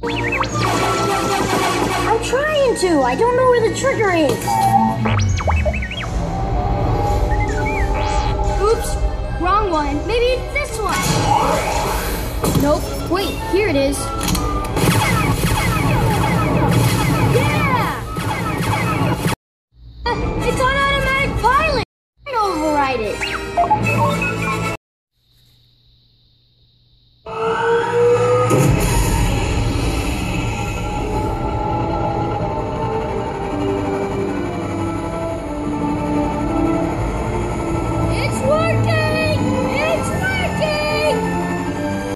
I'm trying to. I don't know where the trigger is. Oops, wrong one. Maybe it's this one. Nope, wait, here it is. Yeah! It's on automatic pilot. I can override it.